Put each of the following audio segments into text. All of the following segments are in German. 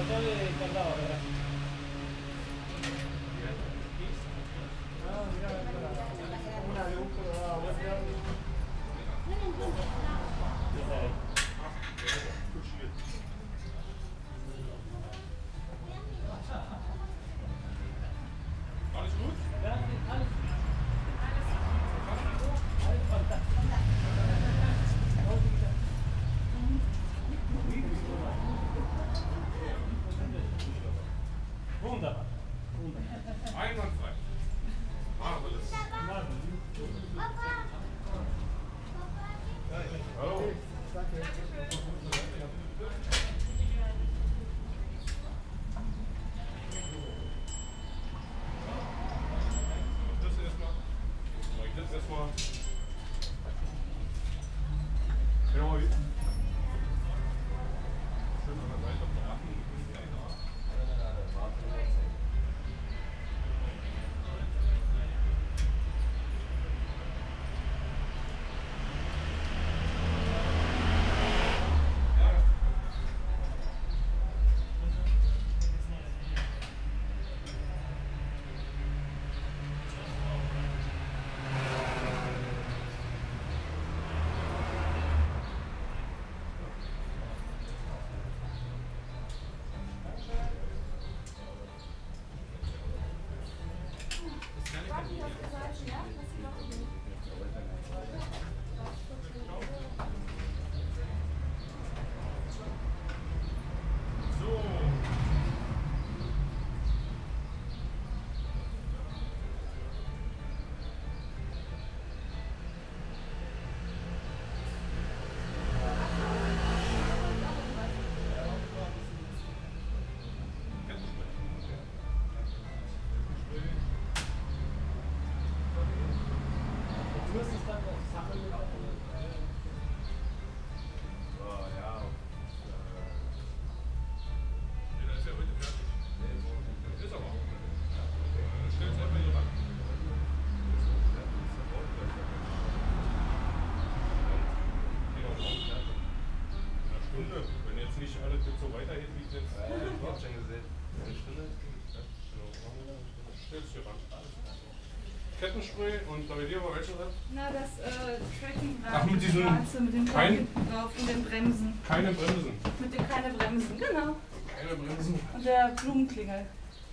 Kettenspray und bei dir war welcher drin? Na, das Tracking-Rad. Ach, mit diesen mit dem Tracking drauf und den Bremsen. Keine Bremsen. Mit den keine Bremsen, genau. Keine Bremsen. Und der Blumenklingel.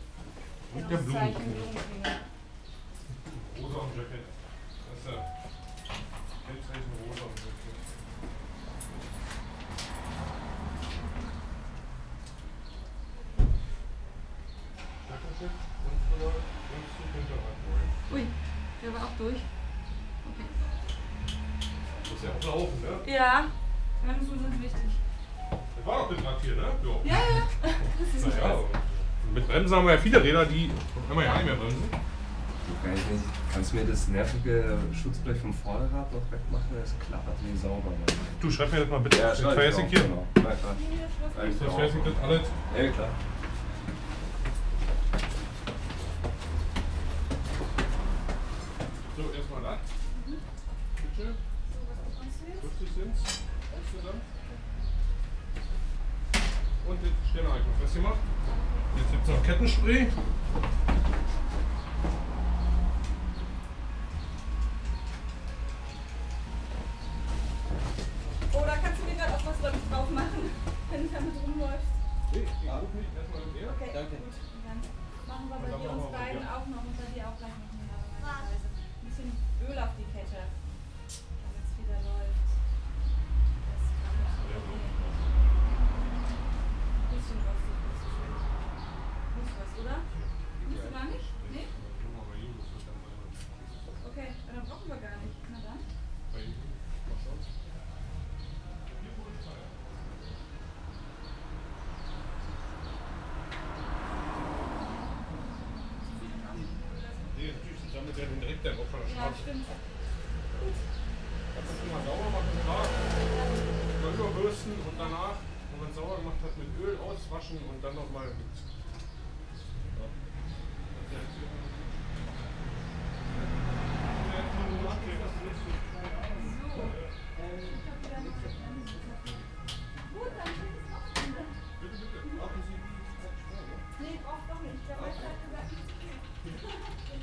Und der Blumenklingel. Blumenklingel. Rosa am Jackett. Das ist ja Kennzeichen rosa am Jackett. Steckenschutz und Zug hinter Alkohol. Ui, der war auch durch. Okay. Das ist ja auch laufen, ne? Ja, Bremsen sind wichtig. Das war doch Betrag hier, ne? Ja, ja. Das ist naja, mit Bremsen haben wir ja viele Räder, die haben wir ja nicht mehr Bremsen. Kann ich nicht. Kannst du mir das nervige Schutzblech vom Vorderrad noch wegmachen? Das klappert wie sauber. Du, schreib mir das mal bitte. Ja, das schreib vergesse ich ich hier. genau. Ja, klar. Das vergesse ich das alles. Ja, klar. So, erstmal das. Bitte. 50 Cent insgesamt. Und jetzt Sterneichen festgemacht. Jetzt gibt es noch Kettenspray. Oh, da kannst du mir gerade auch was drauf machen, wenn du damit rumläufst. Nee, ich guck nicht. Erstmal mit dir. Okay, Danke. gut. Und dann machen wir bei dir uns beiden auch noch und bei dir auch gleich noch normalerweise. Ein bisschen Öl auf die Kette, damit es wieder läuft. Das kann ich ein bisschen rostig, das ist schön. Muss was, oder? Musst du gar nicht? Nee? Okay, dann brauchen wir gar nicht. Na dann. Damit der direkt der Bock von der Ja, Straße. stimmt. Kannst du das mal sauber machen, klar. Mal überbürsten und danach, wenn man es sauber gemacht hat, mit Öl auswaschen und dann nochmal mit. Ja. Gut, dann schönes Wochenende. Bitte, bitte. Warten Sie.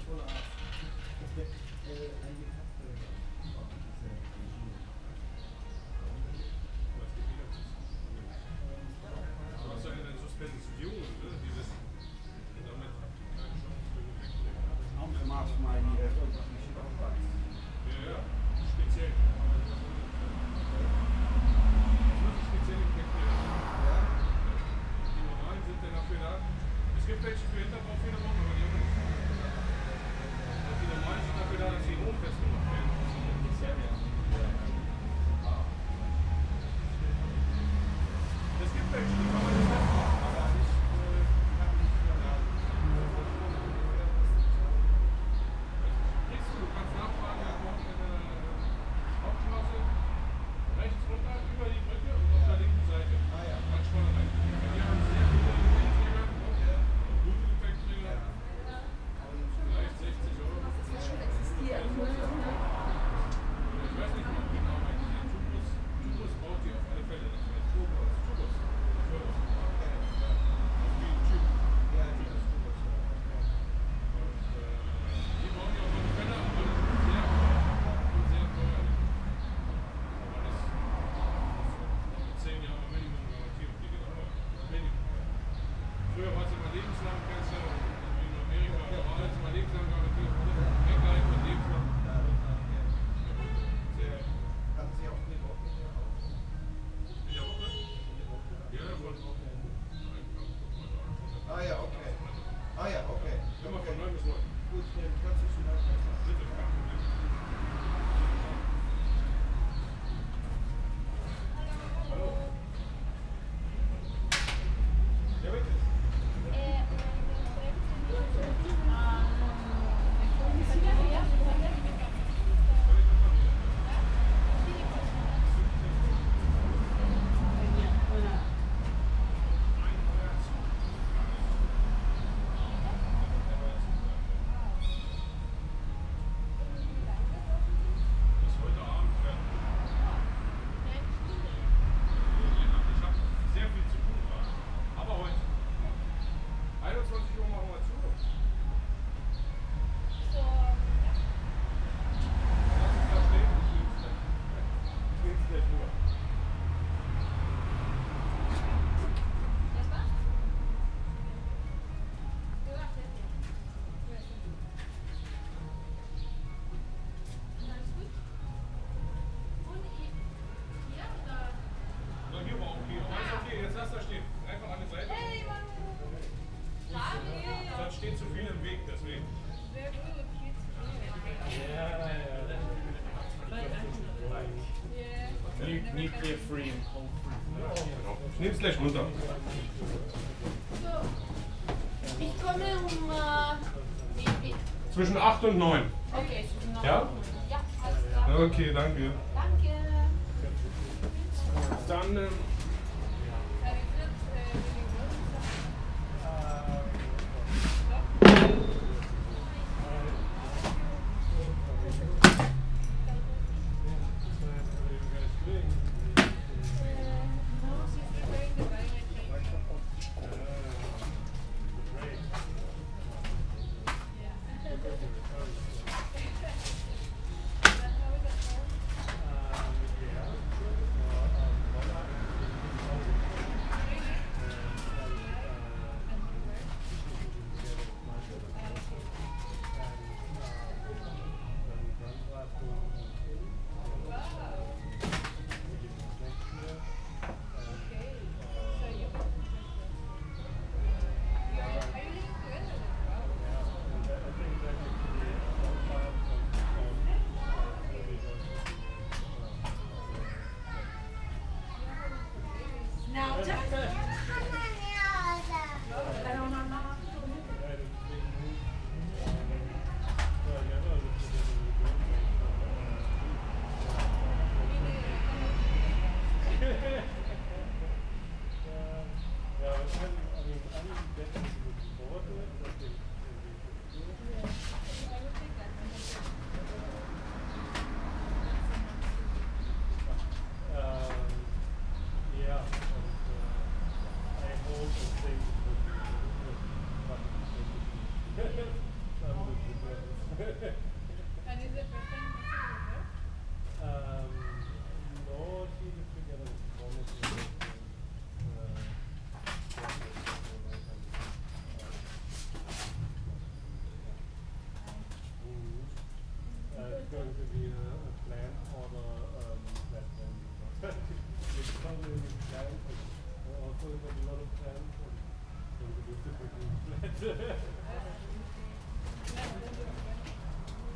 Nuclear-free und cold-free. Ich nehme es gleich runter. So, ich komme zwischen 8 und 9. Okay, zwischen 9 Ja? und 9. Ja, alles klar. Okay, danke. Danke. Dann And is it written no, she is together with one of the it's going to be a plan order that then it's probably a plan, but also got a lot of plans and going to be super flat.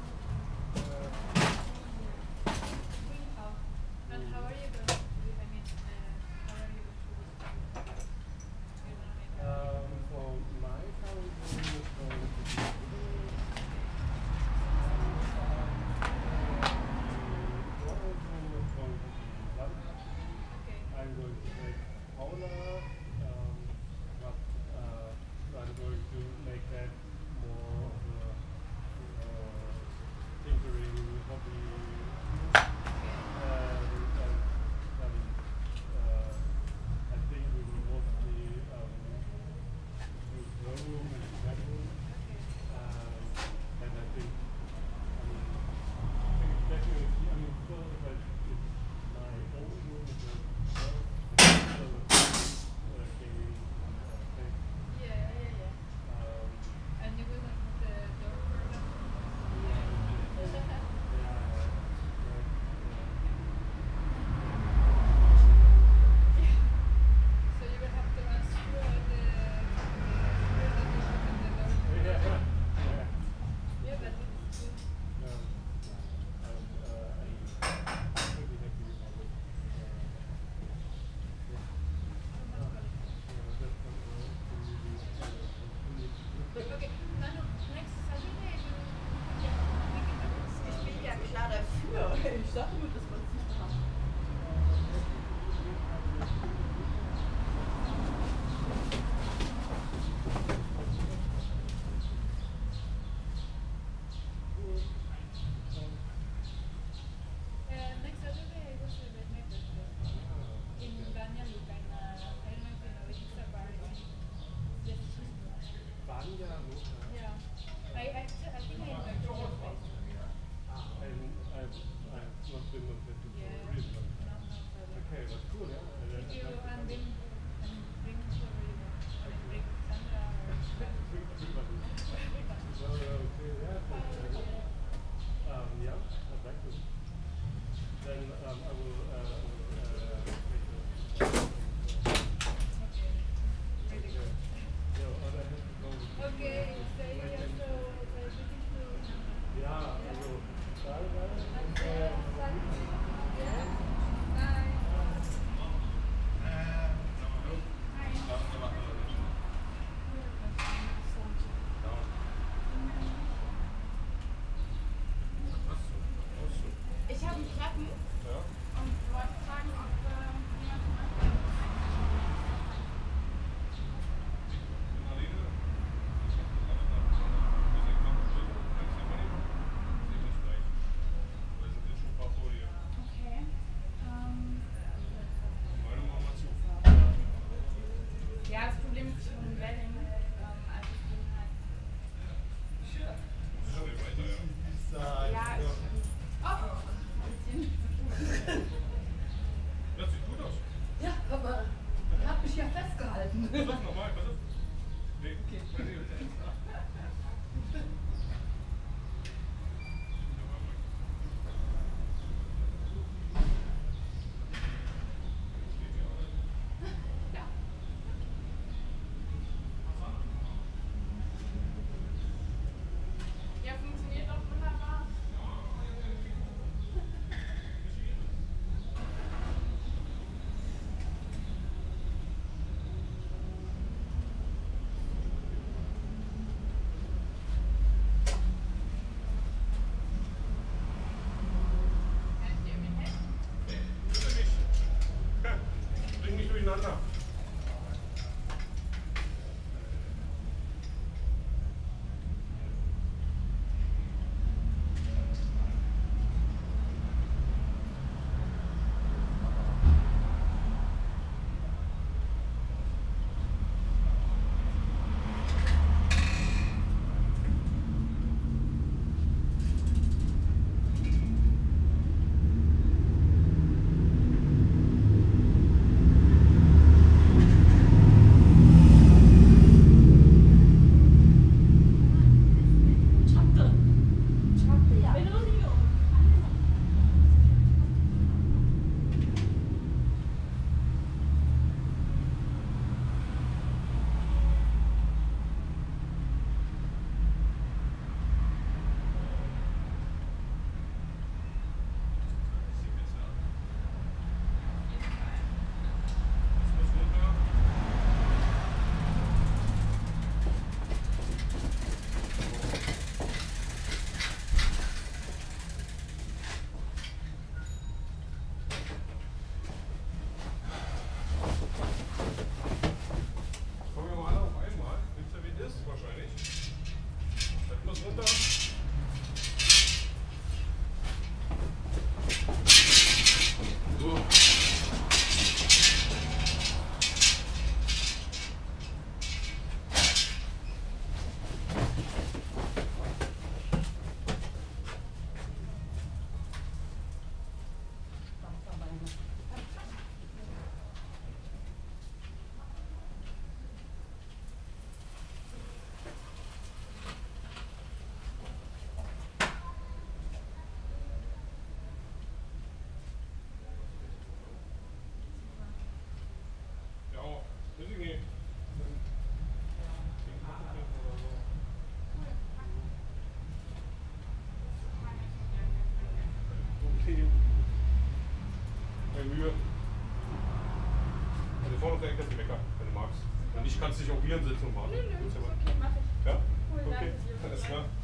Probieren Sie es nochmal. Nö, ist okay, mach ich. Ja? Cool, Okay, danke dir. alles klar.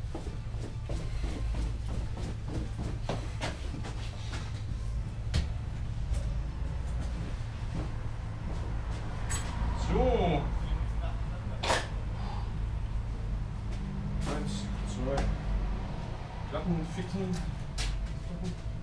So. 1, 2. Platten fixen.